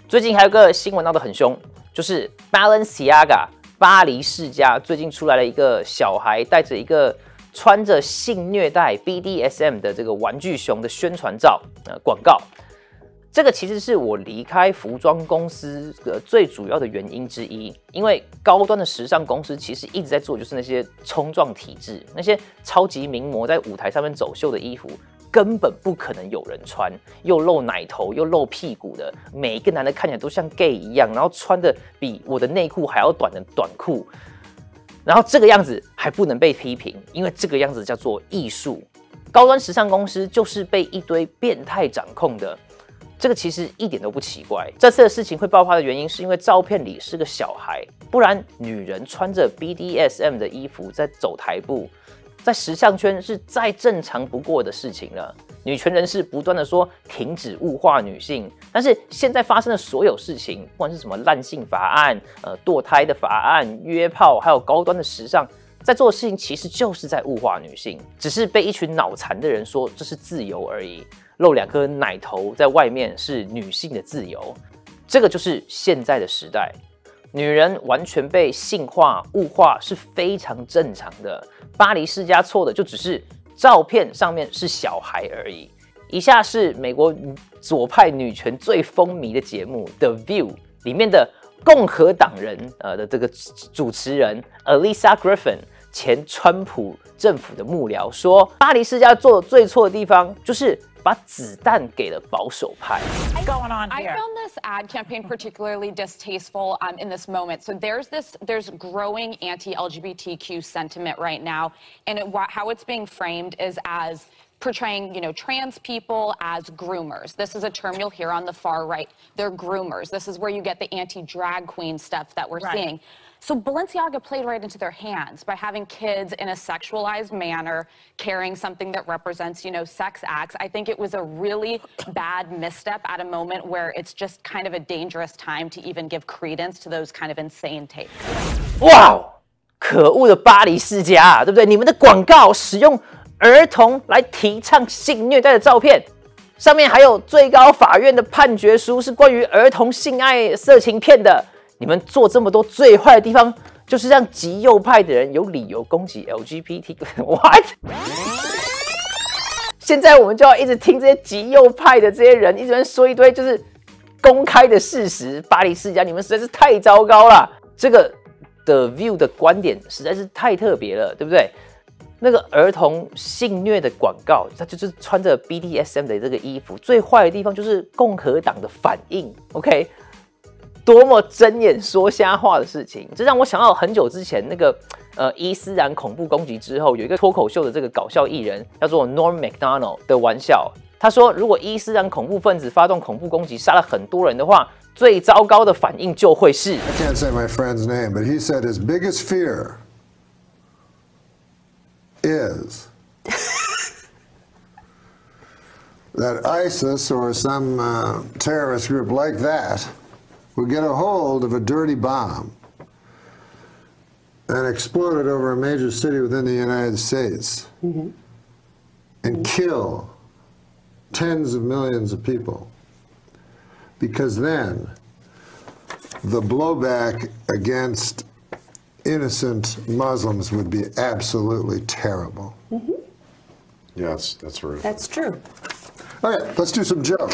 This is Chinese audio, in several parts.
最近还有个新闻闹得很凶，就是 Balenciaga 巴黎世家最近出来了一个小孩带着一个穿着性虐待 BDSM 的这个玩具熊的宣传照广告。这个其实是我离开服装公司最主要的原因之一，因为高端的时尚公司其实一直在做就是那些冲撞体制，那些超级名模在舞台上面走秀的衣服。根本不可能有人穿，又露奶头又露屁股的，每一个男的看起来都像 gay 一样，然后穿的比我的内裤还要短的短裤，然后这个样子还不能被批评，因为这个样子叫做艺术。高端时尚公司就是被一堆变态掌控的，这个其实一点都不奇怪。这次的事情会爆发的原因是因为照片里是个小孩，不然女人穿着 BDSM 的衣服在走台步。在时尚圈是再正常不过的事情了。女权人士不断的说停止物化女性，但是现在发生的所有事情，不管是什么滥性法案、堕胎的法案、约炮，还有高端的时尚，在做的事情其实就是在物化女性，只是被一群脑残的人说这是自由而已，露2颗奶头在外面是女性的自由，这个就是现在的时代。女人完全被性化、物化是非常正常的。巴黎世家错的就只是照片上面是小孩而已。以下是美国左派女权最风靡的节目《The View》里面的共和党人的这个主持人 Alisa Griffin， 前川普政府的幕僚说，巴黎世家做的最错的地方就是把子弹给了保守派。 I found this ad campaign particularly distasteful in this moment. So there's growing anti-LGBTQ sentiment right now, and how it's being framed is as portraying, trans people as groomers. This is a term you'll hear on the far right. They're groomers. This is where you get the anti-drag queen stuff that we're seeing. So Balenciaga played right into their hands by having kids in a sexualized manner, carrying something that represents, sex acts. I think it was a really bad misstep at a moment where it's just kind of a dangerous time to even give credence to those kind of insane takes. 哇，可恶的巴黎世家啊，对不对？你们的广告使用儿童来提倡性虐待的照片，上面还有最高法院的判决书是关于儿童性爱色情片的。你们做这么多最坏的地方，就是让极右派的人有理由攻击 LGBT。What？ 现在我们就要一直听这些极右派的这些人一直说一堆就是公开的事实。巴黎世家，你们实在是太糟糕了。这个 The View 的观点实在是太特别了，对不对？那个儿童性虐的广告，他就是穿着 BDSM 的这个衣服，最坏的地方就是共和党的反应。OK。多么睁眼说瞎话的事情，这让我想到很久之前那个伊斯兰恐怖攻击之后，有一个脱口秀的这个搞笑艺人叫做 Norm Macdonald 的玩笑。他说，如果伊斯兰恐怖分子发动恐怖攻击，杀了很多人的话，最糟糕的反应就会是 I can't say my friend's name, but he said his biggest fear is that ISIS or some terrorist group like that would get a hold of a dirty bomb and explode it over a major city within the United States and kill tens of millions of people. Because then the blowback against innocent Muslims would be absolutely terrible. Yes, that's right. That's true. All right, let's do some jokes.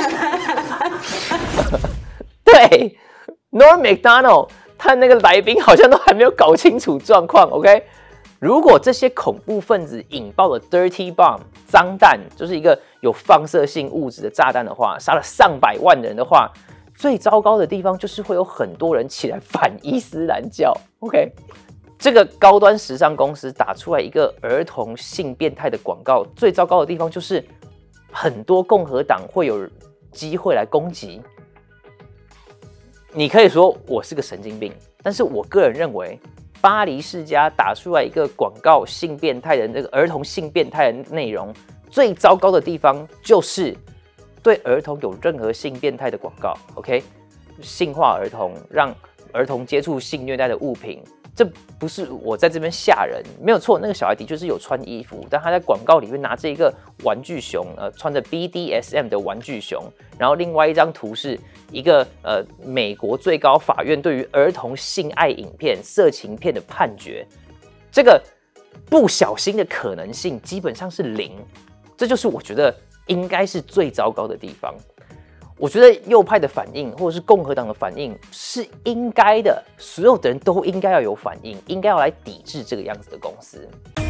对 ，Norm Macdonald 他那个来宾好像都还没有搞清楚状况。OK， 如果这些恐怖分子引爆了 dirty bomb 脏弹，就是一个有放射性物质的炸弹的话，杀了上百万人的话，最糟糕的地方就是会有很多人起来反伊斯兰教。OK， 这个高端时尚公司打出来一个儿童性变态的广告，最糟糕的地方就是很多共和党会有机会来攻击。你可以说我是个神经病，但是我个人认为，巴黎世家打出来一个广告性变态的这个儿童性变态的内容，最糟糕的地方就是对儿童有任何性变态的广告 ，OK， 性化儿童，让儿童接触性虐待的物品， 这不是我在这边吓人，没有错，那个小孩的确是有穿衣服，但他在广告里面拿着一个玩具熊，穿着 BDSM 的玩具熊，然后另外一张图是一个美国最高法院对于儿童性爱影片、色情片的判决，这个不小心的可能性基本上是0，这就是我觉得应该是最糟糕的地方。我觉得右派的反应，或者是共和党的反应是应该的，所有的人都应该要有反应，应该要来抵制这个样子的公司。